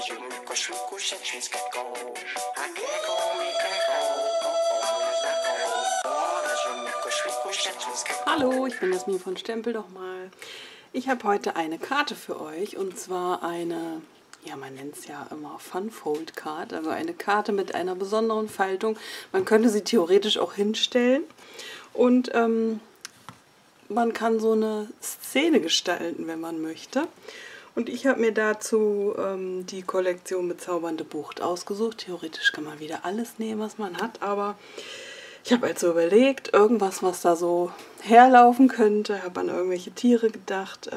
Hallo, ich bin Jasmin von Stempel doch mal. Ich habe heute eine Karte für euch und zwar eine, ja man nennt es ja immer Fun-Fold Card, also eine Karte mit einer besonderen Faltung. Man könnte sie theoretisch auch hinstellen und man kann so eine Szene gestalten, wenn man möchte. Und ich habe mir dazu die Kollektion Bezaubernde Bucht ausgesucht. Theoretisch kann man wieder alles nehmen, was man hat, aber ich habe halt so überlegt, irgendwas, was da so herlaufen könnte, habe an irgendwelche Tiere gedacht.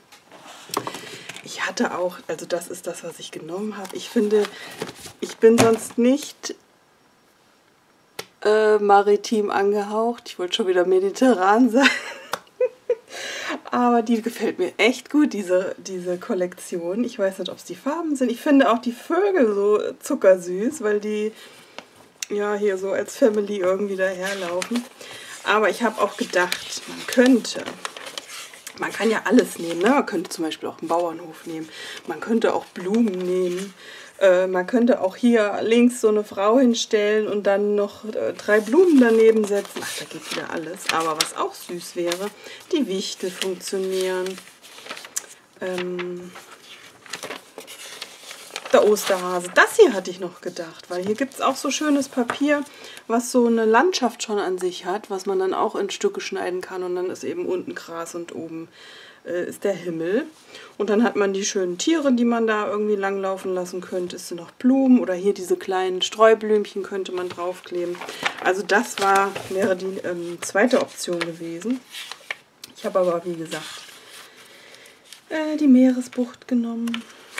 Ich hatte auch, also das ist das, was ich genommen habe. Ich finde, ich bin sonst nicht maritim angehaucht. Ich wollte schon wieder mediterran sein. Aber die gefällt mir echt gut, diese Kollektion. Ich weiß nicht, ob es die Farben sind. Ich finde auch die Vögel so zuckersüß, weil die ja hier so als Family irgendwie daherlaufen. Aber ich habe auch gedacht, man kann ja alles nehmen, ne? Man könnte zum Beispiel auch einen Bauernhof nehmen. Man könnte auch Blumen nehmen. Man könnte auch hier links so eine Frau hinstellen und dann noch 3 Blumen daneben setzen. Ach, da geht wieder alles. Aber was auch süß wäre, die Wichtel funktionieren. Der Osterhase. Das hier hatte ich noch gedacht, weil hier gibt es auch so schönes Papier, was so eine Landschaft schon an sich hat, was man dann auch in Stücke schneiden kann und dann ist eben unten Gras und oben ist der Himmel. Und dann hat man die schönen Tiere, die man da irgendwie langlaufen lassen könnte. Es sind noch Blumen oder hier diese kleinen Streublümchen könnte man draufkleben. Also das wäre die zweite Option gewesen. Ich habe aber, wie gesagt, die Meeresbucht genommen.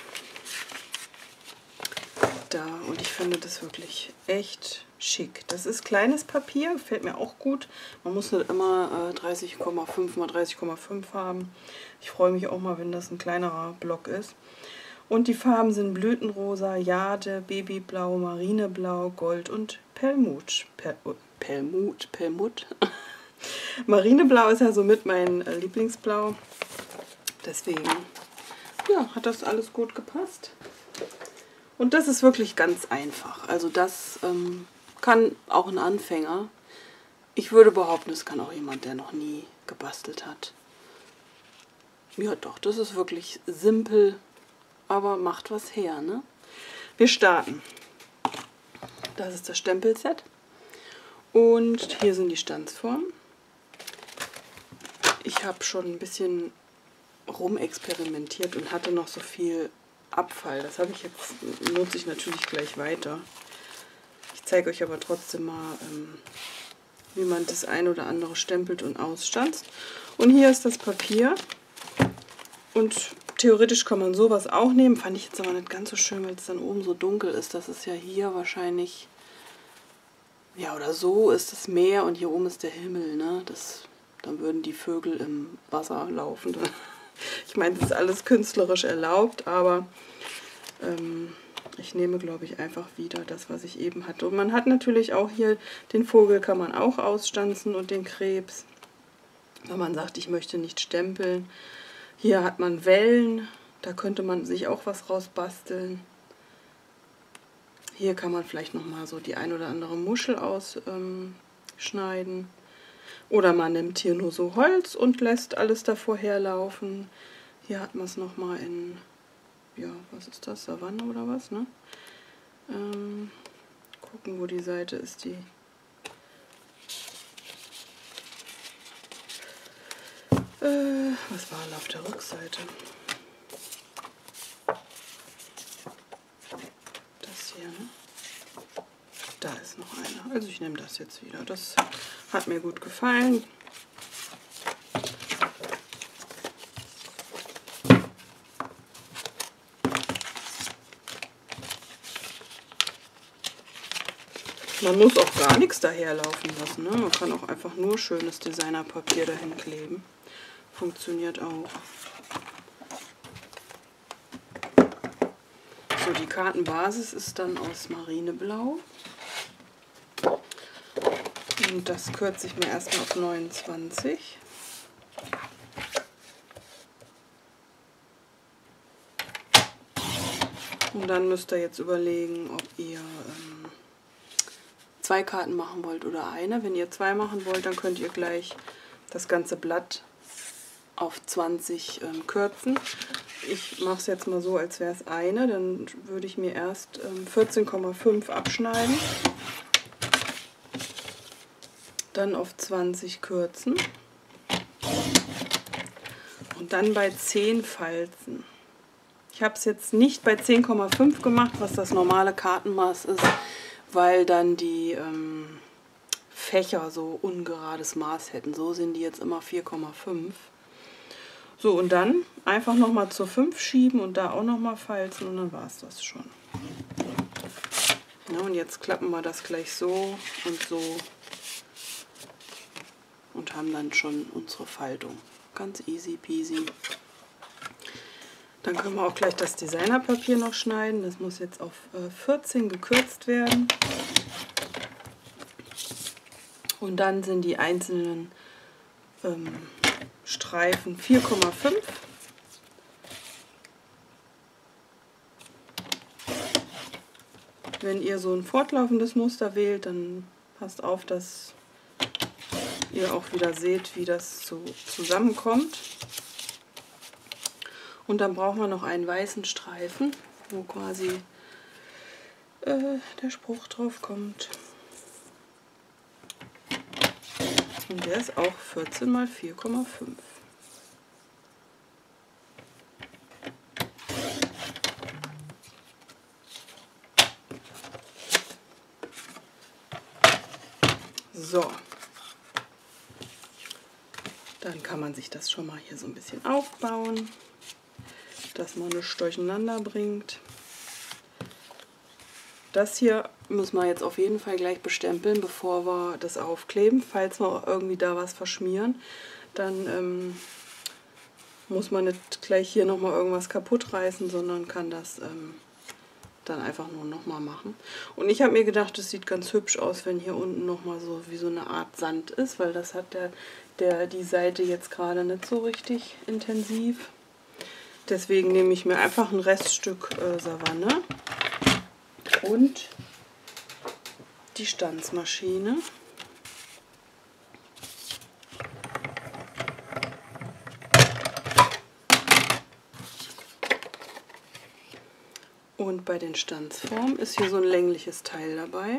Da und ich finde das wirklich echt schick. Das ist kleines Papier, gefällt mir auch gut. Man muss nicht immer 30,5 mal 30,5 haben. Ich freue mich auch mal, wenn das ein kleinerer Block ist. Und die Farben sind Blütenrosa, Jade, Babyblau, Marineblau, Gold und Perlmutt. Perlmutt. Marineblau ist ja somit mein Lieblingsblau. Deswegen ja, hat das alles gut gepasst. Und das ist wirklich ganz einfach. Also das kann auch ein Anfänger. Ich würde behaupten, es kann auch jemand, der noch nie gebastelt hat. Ja doch, das ist wirklich simpel, aber macht was her, ne? Wir starten. Das ist das Stempelset. Und hier sind die Stanzformen. Ich habe schon ein bisschen rumexperimentiert und hatte noch so viel Abfall. Das habe ich jetzt, nutze ich natürlich gleich weiter. Ich zeige euch aber trotzdem mal, wie man das ein oder andere stempelt und ausstanzt. Und hier ist das Papier. Und theoretisch kann man sowas auch nehmen. Fand ich jetzt aber nicht ganz so schön, weil es dann oben so dunkel ist. Das ist ja hier wahrscheinlich, ja oder so ist das Meer und hier oben ist der Himmel, ne? Dann würden die Vögel im Wasser laufen. Ich meine, das ist alles künstlerisch erlaubt, aber ich nehme, glaube ich, einfach wieder das, was ich eben hatte. Und man hat natürlich auch hier, den Vogel kann man auch ausstanzen und den Krebs, wenn man sagt, ich möchte nicht stempeln. Hier hat man Wellen, da könnte man sich auch was raus basteln. Hier kann man vielleicht nochmal so die ein oder andere Muschel ausschneiden. Oder man nimmt hier nur so Holz und lässt alles davor herlaufen. Hier hat man es nochmal in, ja, was ist das, Savanne oder was, ne? Gucken, wo die Seite ist, die... was war denn auf der Rückseite? Das hier, ne? Da ist noch eine. Also ich nehme das jetzt wieder. Das hat mir gut gefallen. Man muss auch gar nichts daherlaufen lassen, ne? Man kann auch einfach nur schönes Designerpapier dahin kleben. Funktioniert auch. So, die Kartenbasis ist dann aus Marineblau. Und das kürze ich mir erstmal auf 29. Und dann müsst ihr jetzt überlegen, ob ihr 2 Karten machen wollt oder eine. Wenn ihr 2 machen wollt, dann könnt ihr gleich das ganze Blatt auf 20 kürzen. Ich mache es jetzt mal so, als wäre es eine. Dann würde ich mir erst 14,5 abschneiden. Dann auf 20 kürzen. Und dann bei 10 falzen. Ich habe es jetzt nicht bei 10,5 gemacht, was das normale Kartenmaß ist, weil dann die Fächer so ungerades Maß hätten. So sind die jetzt immer 4,5. So, und dann einfach nochmal zur 5 schieben und da auch nochmal falzen und dann war es das schon. Ja, und jetzt klappen wir das gleich so und haben dann schon unsere Faltung. Ganz easy peasy. Dann können wir auch gleich das Designerpapier noch schneiden. Das muss jetzt auf 14 gekürzt werden. Und dann sind die einzelnen Streifen 4,5. Wenn ihr so ein fortlaufendes Muster wählt, dann passt auf, dass ihr auch wieder seht, wie das so zusammenkommt. Und dann brauchen wir noch einen weißen Streifen, wo quasi der Spruch drauf kommt. Und der ist auch 14 mal 4,5. So. Dann kann man sich das schon mal hier so ein bisschen aufbauen, dass man es durcheinander bringt. Das hier müssen wir jetzt auf jeden Fall gleich bestempeln, bevor wir das aufkleben. Falls wir irgendwie da was verschmieren, dann muss man nicht gleich hier nochmal irgendwas kaputt reißen, sondern kann das dann einfach nur nochmal machen. Und ich habe mir gedacht, es sieht ganz hübsch aus, wenn hier unten nochmal so wie so eine Art Sand ist, weil das hat die Seite jetzt gerade nicht so richtig intensiv. Deswegen nehme ich mir einfach ein Reststück Savanne und die Stanzmaschine. Und bei den Stanzformen ist hier so ein längliches Teil dabei.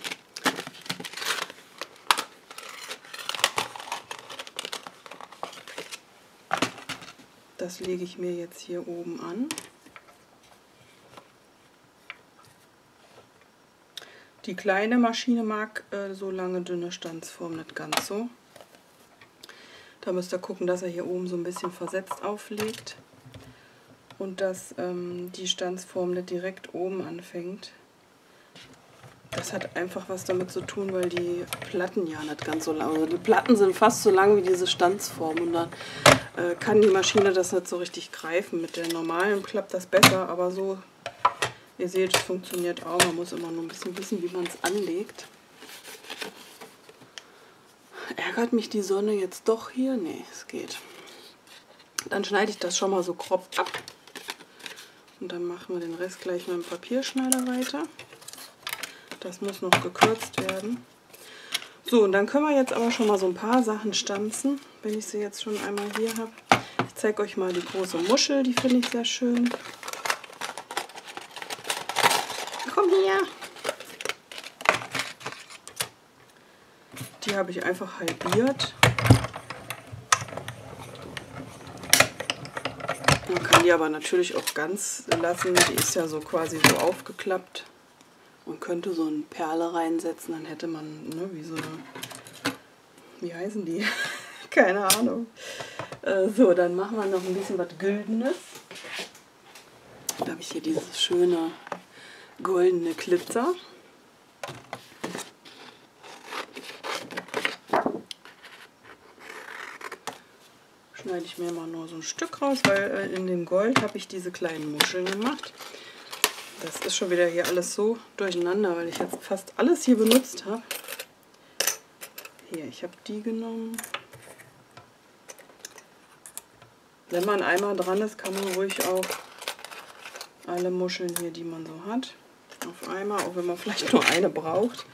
Das lege ich mir jetzt hier oben an. Die kleine Maschine mag so lange dünne Stanzformen nicht ganz so. Da müsst ihr gucken, dass er hier oben so ein bisschen versetzt auflegt und dass die Stanzform nicht direkt oben anfängt. Das hat einfach was damit zu tun, weil die Platten ja nicht ganz so lang sind. Also die Platten sind fast so lang wie diese Stanzform und dann kann die Maschine das nicht so richtig greifen. Mit der normalen klappt das besser, aber so, ihr seht, es funktioniert auch. Man muss immer nur ein bisschen wissen, wie man es anlegt. Ärgert mich die Sonne jetzt doch hier? Nee, es geht. Dann schneide ich das schon mal so grob ab. Und dann machen wir den Rest gleich mit dem Papierschneider weiter. Das muss noch gekürzt werden. So, und dann können wir jetzt aber schon mal so ein paar Sachen stanzen, wenn ich sie jetzt schon einmal hier habe. Ich zeige euch mal die große Muschel, die finde ich sehr schön. Komm her! Die habe ich einfach halbiert. Man kann die aber natürlich auch ganz lassen. Die ist ja so quasi so aufgeklappt. Man könnte so eine Perle reinsetzen, dann hätte man, ne, wie so eine, wie heißen die? Keine Ahnung. So, dann machen wir noch ein bisschen was Güldenes. Da habe ich hier dieses schöne goldene Glitzer. Schneide ich mir mal nur so ein Stück raus, weil in dem Gold habe ich diese kleinen Muscheln gemacht. Das ist schon wieder hier alles so durcheinander, weil ich jetzt fast alles hier benutzt habe. Hier, ich habe die genommen. Wenn man einmal dran ist, kann man ruhig auch alle Muscheln hier, die man so hat, auf einmal, auch wenn man vielleicht nur eine braucht.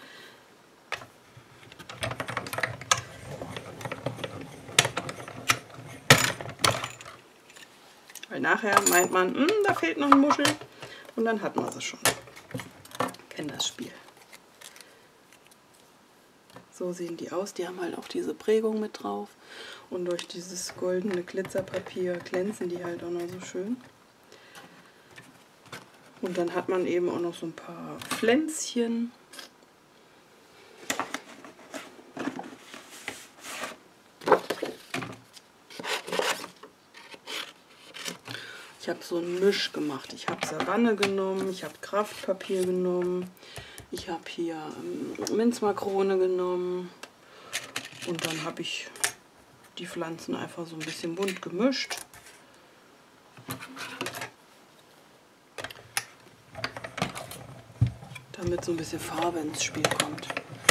Weil nachher meint man, da fehlt noch eine Muschel und dann hat man sie schon. Kennt das Spiel. So sehen die aus. Die haben halt auch diese Prägung mit drauf. Und durch dieses goldene Glitzerpapier glänzen die halt auch noch so schön. Und dann hat man eben auch noch so ein paar Pflänzchen. Ich habe so einen Misch gemacht. Ich habe Savanne genommen, ich habe Kraftpapier genommen, ich habe hier Minzmakrone genommen und dann habe ich die Pflanzen einfach so ein bisschen bunt gemischt. Damit so ein bisschen Farbe ins Spiel kommt.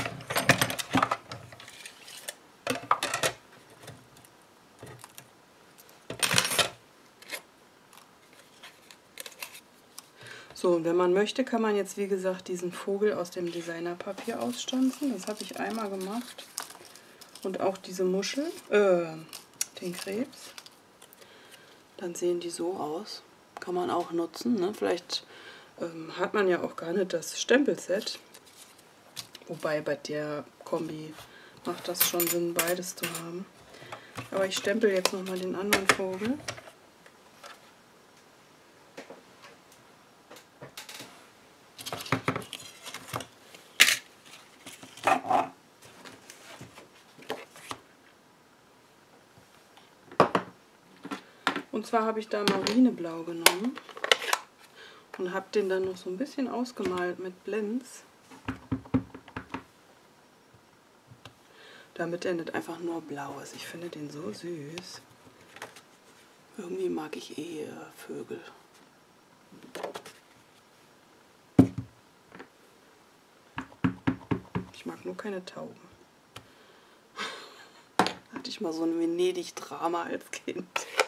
So, und wenn man möchte, kann man jetzt, wie gesagt, diesen Vogel aus dem Designerpapier ausstanzen. Das habe ich einmal gemacht. Und auch diese Muschel, den Krebs. Dann sehen die so aus. Kann man auch nutzen, ne? Vielleicht hat man ja auch gar nicht das Stempelset. Wobei bei der Kombi macht das schon Sinn, beides zu haben. Aber ich stempel jetzt nochmal den anderen Vogel. Und zwar habe ich da Marineblau genommen und habe den dann noch so ein bisschen ausgemalt mit Blends, damit er nicht einfach nur blau ist. Ich finde den so süß. Irgendwie mag ich Vögel. Ich mag nur keine Tauben. Hatte ich mal so ein Venedig-Drama als Kind.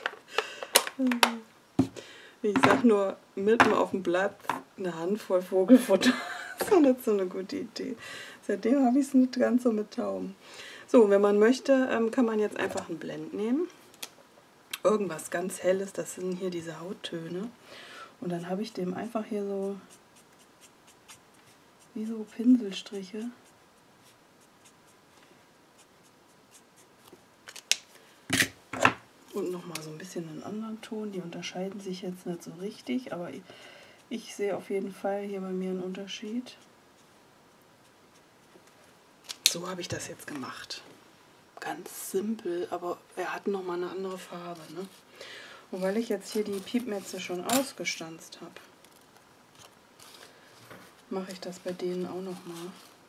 Ich sag nur, mitten auf dem Blatt eine Handvoll Vogelfutter. Das war nicht so eine gute Idee. Seitdem habe ich es nicht ganz so mit Tauben. So, wenn man möchte, kann man jetzt einfach einen Blend nehmen. Irgendwas ganz Helles, das sind hier diese Hauttöne. Und dann habe ich dem einfach hier so, wie so Pinselstriche. Und nochmal so ein bisschen einen anderen Ton. Die unterscheiden sich jetzt nicht so richtig, aber ich sehe auf jeden Fall hier bei mir einen Unterschied. So habe ich das jetzt gemacht. Ganz simpel, aber er hat nochmal eine andere Farbe, ne? Und weil ich jetzt hier die Piepmetze schon ausgestanzt habe, mache ich das bei denen auch nochmal.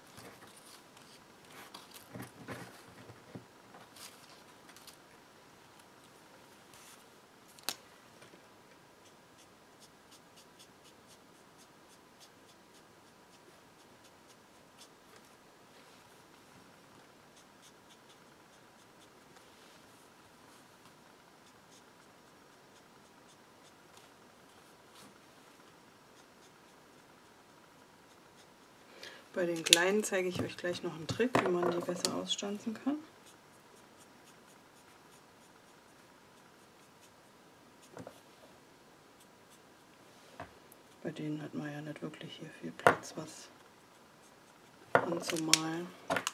Bei den kleinen zeige ich euch gleich noch einen Trick, wie man die besser ausstanzen kann. Bei denen hat man ja nicht wirklich hier viel Platz, was anzumalen.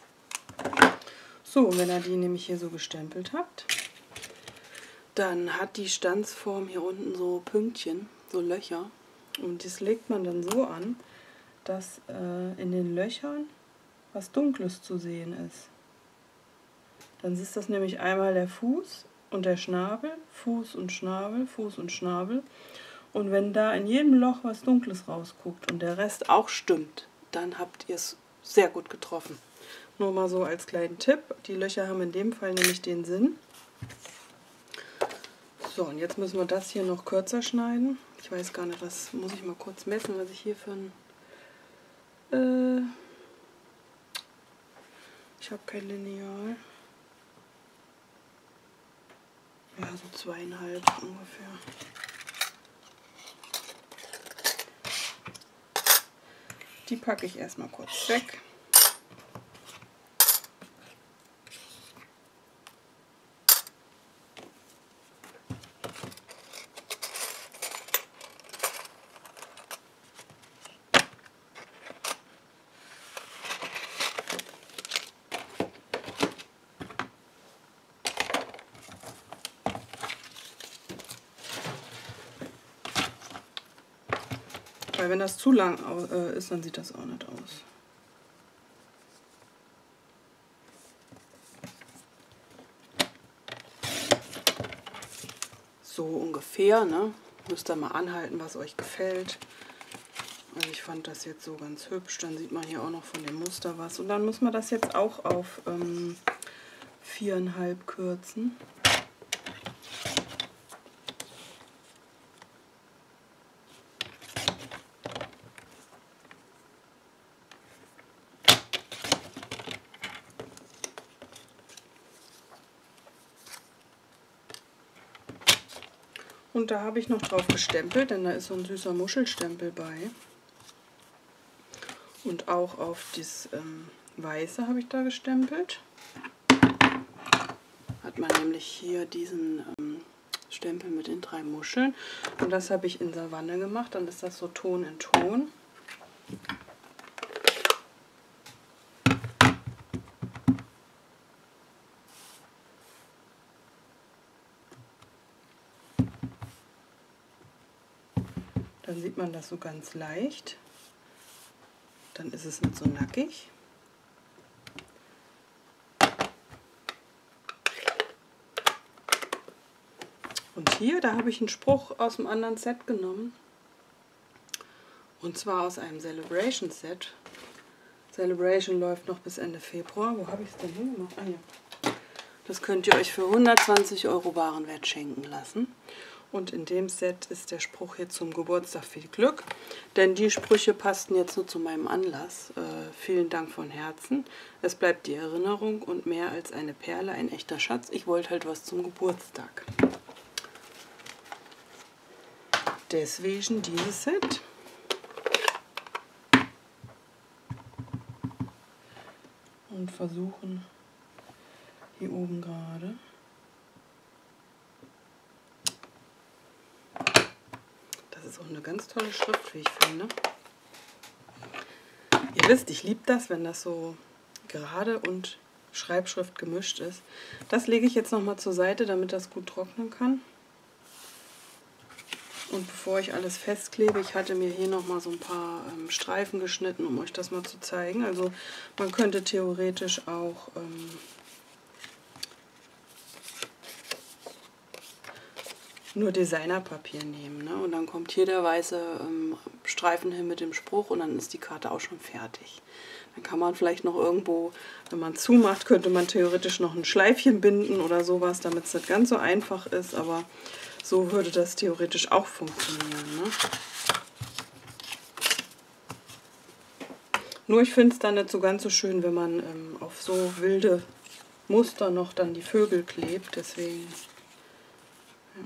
So, wenn ihr die nämlich hier so gestempelt habt, dann hat die Stanzform hier unten so Pünktchen, so Löcher. Und das legt man dann so an, dass in den Löchern was Dunkles zu sehen ist. Dann ist das nämlich einmal der Fuß und der Schnabel, Fuß und Schnabel, Fuß und Schnabel. Und wenn da in jedem Loch was Dunkles rausguckt und der Rest auch stimmt, dann habt ihr es sehr gut getroffen. Nur mal so als kleinen Tipp. Die Löcher haben in dem Fall nämlich den Sinn. So, und jetzt müssen wir das hier noch kürzer schneiden. Ich weiß gar nicht, was muss ich mal kurz messen, was ich hier für ein... ich habe kein Lineal. Ja, so 2,5 ungefähr. Die packe ich erstmal kurz weg. Weil wenn das zu lang ist, dann sieht das auch nicht aus. So ungefähr, ne? Müsst ihr mal anhalten, was euch gefällt. Also ich fand das jetzt so ganz hübsch. Dann sieht man hier auch noch von dem Muster was. Und dann muss man das jetzt auch auf 4,5 kürzen. Und da habe ich noch drauf gestempelt, denn da ist so ein süßer Muschelstempel bei. Und auch auf das Weiße habe ich da gestempelt. Hat man nämlich hier diesen Stempel mit den 3 Muscheln. Und das habe ich in Savanne gemacht, dann ist das so Ton in Ton. Dann sieht man das so ganz leicht. Dann ist es nicht so nackig. Und hier, da habe ich einen Spruch aus einem anderen Set genommen. Und zwar aus einem Celebration Set. Celebration läuft noch bis Ende Februar. Wo habe ich es denn hingemacht? Ah ja. Das könnt ihr euch für 120 € Warenwert schenken lassen. Und in dem Set ist der Spruch hier zum Geburtstag viel Glück. Denn die Sprüche passten jetzt nur zu meinem Anlass. Vielen Dank von Herzen. Es bleibt die Erinnerung und mehr als eine Perle, ein echter Schatz. Ich wollte halt was zum Geburtstag. Deswegen dieses Set. Und versuchen hier oben gerade. Das ist auch eine ganz tolle Schrift, wie ich finde. Ihr wisst, ich liebe das, wenn das so gerade und Schreibschrift gemischt ist. Das lege ich jetzt nochmal zur Seite, damit das gut trocknen kann. Und bevor ich alles festklebe, ich hatte mir hier nochmal so ein paar Streifen geschnitten, um euch das mal zu zeigen. Also man könnte theoretisch auch nur Designerpapier nehmen, ne? Und dann kommt hier der weiße Streifen hin mit dem Spruch und dann ist die Karte auch schon fertig. Dann kann man vielleicht noch irgendwo, wenn man zumacht, könnte man theoretisch noch ein Schleifchen binden oder sowas, damit es nicht ganz so einfach ist, aber so würde das theoretisch auch funktionieren, ne? Nur ich finde es dann nicht so ganz so schön, wenn man auf so wilde Muster noch dann die Vögel klebt, deswegen. Ja.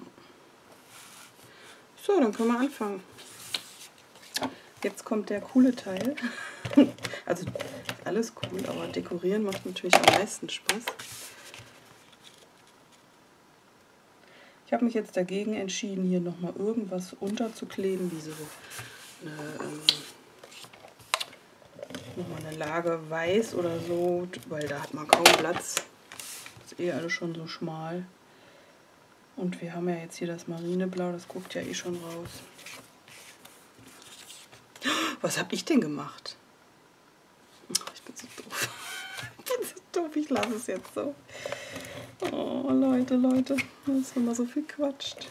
So, dann können wir anfangen. Jetzt kommt der coole Teil. Also alles cool, aber dekorieren macht natürlich am meisten Spaß. Ich habe mich jetzt dagegen entschieden, hier nochmal irgendwas unterzukleben, wie so nochmal eine Lage weiß oder so, weil da hat man kaum Platz. Ist eh alles schon so schmal. Und wir haben ja jetzt hier das Marineblau, das guckt ja eh schon raus. Was habe ich denn gemacht? Ich bin so doof. Ich bin so doof, ich lasse es jetzt so. Oh, Leute, das ist immer so viel quatscht.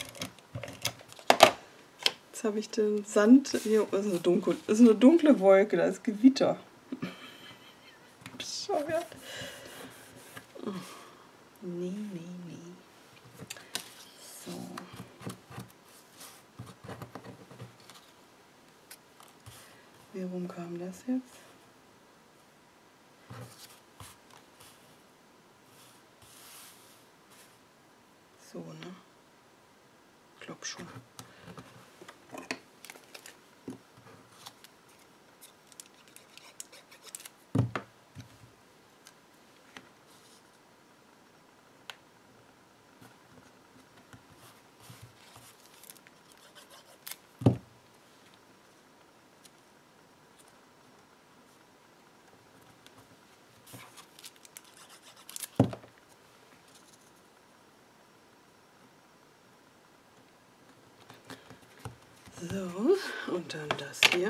Jetzt habe ich den Sand, hier ist eine dunkle Wolke, da ist Gewitter. Bescheuert. Oh. Nee. So. Wie rum kam das jetzt? So, ne? Ich glaube schon. So, und dann das hier.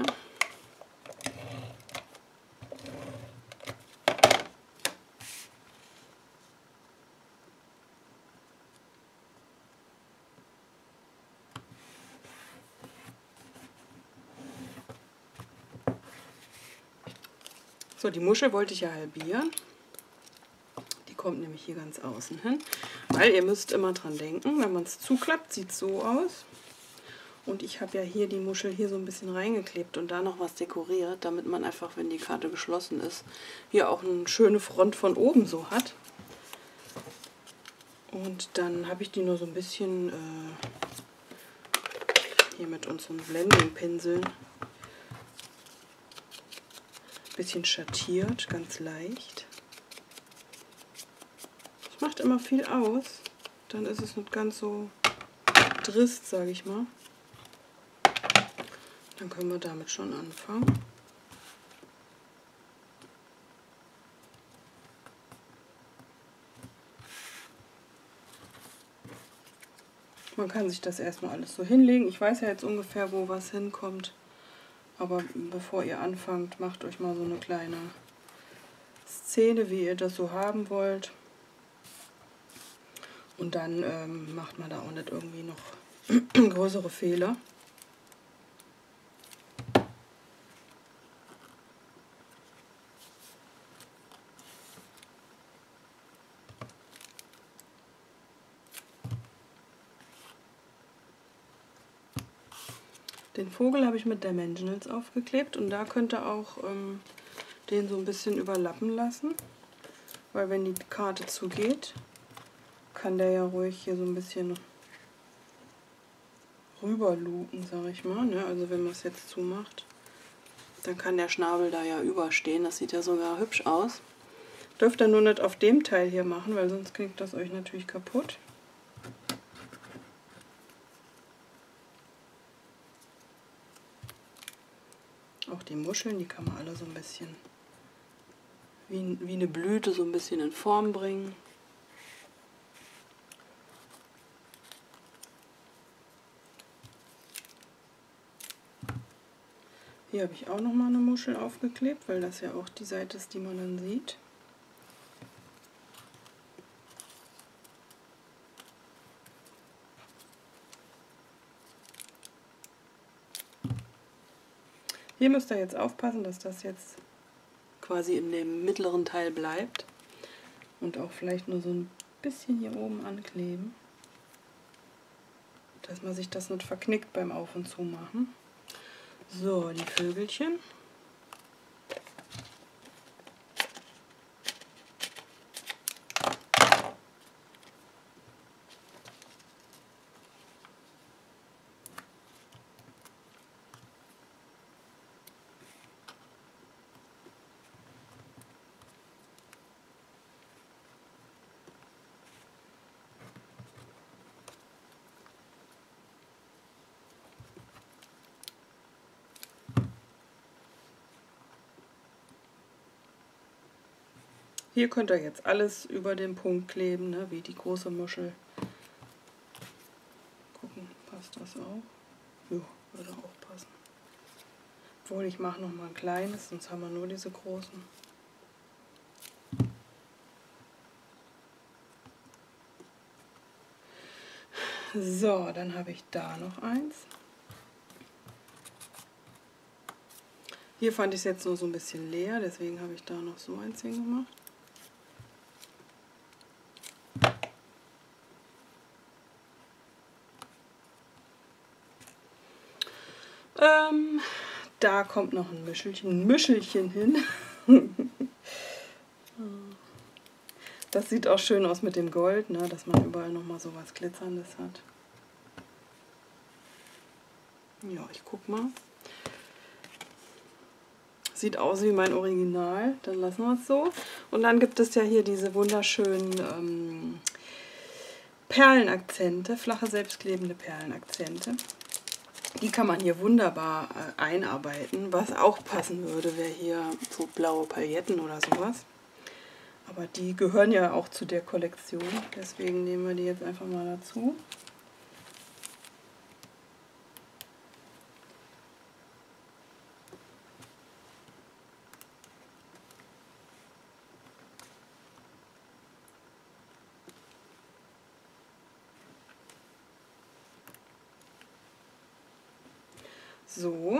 So, die Muschel wollte ich ja halbieren. Die kommt nämlich hier ganz außen hin. Weil ihr müsst immer dran denken, wenn man es zuklappt, sieht es so aus. Und ich habe ja hier die Muschel hier so ein bisschen reingeklebt und da noch was dekoriert, damit man einfach, wenn die Karte geschlossen ist, hier auch eine schöne Front von oben so hat. Und dann habe ich die nur so ein bisschen hier mit unseren Blending-Pinseln ein bisschen schattiert, ganz leicht. Das macht immer viel aus, dann ist es nicht ganz so trist, sage ich mal. Dann können wir damit schon anfangen. Man kann sich das erstmal alles so hinlegen. Ich weiß ja jetzt ungefähr, wo was hinkommt. Aber bevor ihr anfangt, macht euch mal so eine kleine Szene, wie ihr das so haben wollt. Und dann macht man da auch nicht irgendwie noch größere Fehler. Den Vogel habe ich mit Dimensionals aufgeklebt und da könnt ihr auch den so ein bisschen überlappen lassen, weil wenn die Karte zugeht, kann der ja ruhig hier so ein bisschen rüber luken, sage ich mal. Ne? Also wenn man es jetzt zumacht, dann kann der Schnabel da ja überstehen. Das sieht ja sogar hübsch aus. Dürft ihr nur nicht auf dem Teil hier machen, weil sonst kriegt das euch natürlich kaputt. Auch die Muscheln, die kann man alle so ein bisschen wie eine Blüte so ein bisschen in Form bringen. Hier habe ich auch noch mal eine Muschel aufgeklebt, weil das ja auch die Seite ist, die man dann sieht. Hier müsst ihr jetzt aufpassen, dass das jetzt quasi in dem mittleren Teil bleibt und auch vielleicht nur so ein bisschen hier oben ankleben, dass man sich das nicht verknickt beim Auf- und Zumachen. So, die Vögelchen. Hier könnt ihr jetzt alles über den Punkt kleben, ne, wie die große Muschel. Gucken, passt das auch? Ja, würde auch passen. Obwohl, ich mache noch mal ein kleines, sonst haben wir nur diese großen. So, dann habe ich da noch eins. Hier fand ich es jetzt nur so ein bisschen leer, deswegen habe ich da noch so eins hingemacht. Da kommt noch ein Müschelchen hin. Das sieht auch schön aus mit dem Gold, ne, dass man überall noch mal so was Glitzerndes hat. Ja, ich guck mal. Sieht aus wie mein Original, dann lassen wir es so. Und dann gibt es ja hier diese wunderschönen Perlenakzente, flache selbstklebende Perlenakzente. Die kann man hier wunderbar einarbeiten. Was auch passen würde, wäre hier so blaue Pailletten oder sowas. Aber die gehören ja auch zu der Kollektion, deswegen nehmen wir die jetzt einfach mal dazu. So.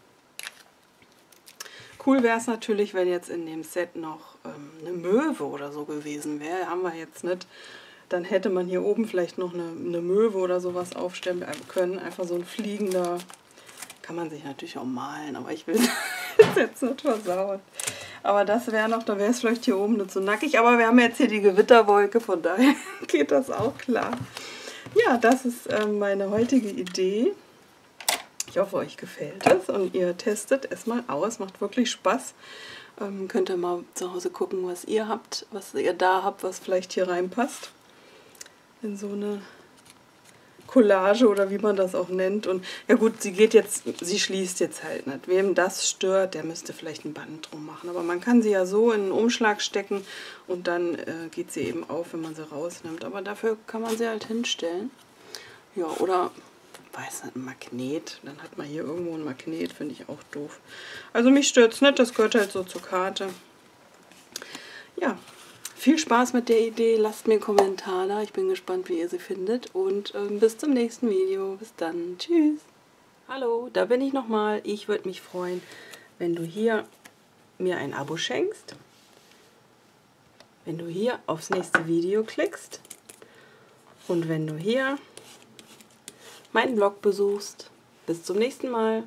Cool wäre es natürlich, wenn jetzt in dem Set noch eine Möwe oder so gewesen wäre. Haben wir jetzt nicht. Dann hätte man hier oben vielleicht noch eine Möwe oder sowas aufstellen können. Einfach so ein fliegender. Kann man sich natürlich auch malen, aber ich will das jetzt nicht versauen. Aber das wäre noch, da wäre es vielleicht hier oben nicht so nackig. Aber wir haben jetzt hier die Gewitterwolke, von daher geht das auch klar. Ja, das ist meine heutige Idee. Ich hoffe, euch gefällt es und ihr testet es mal aus. Macht wirklich Spaß. Könnt ihr mal zu Hause gucken, was ihr habt, was ihr da habt, was vielleicht hier reinpasst. In so eine Collage oder wie man das auch nennt. Und ja gut, sie schließt jetzt halt nicht. Wem das stört, der müsste vielleicht ein Band drum machen. Aber man kann sie ja so in einen Umschlag stecken und dann geht sie eben auf, wenn man sie rausnimmt. Aber dafür kann man sie halt hinstellen. Ja, oder weiß nicht, ein Magnet. Dann hat man hier irgendwo ein Magnet, finde ich auch doof. Also mich stört es nicht, das gehört halt so zur Karte. Ja, viel Spaß mit der Idee. Lasst mir einen Kommentar da. Ich bin gespannt, wie ihr sie findet. Und bis zum nächsten Video. Bis dann. Tschüss. Hallo, da bin ich nochmal. Ich würde mich freuen, wenn du hier mir ein Abo schenkst. Wenn du hier aufs nächste Video klickst. Und wenn du hier meinen Blog besuchst. Bis zum nächsten Mal.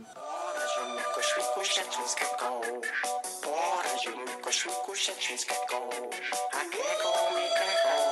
I can't go,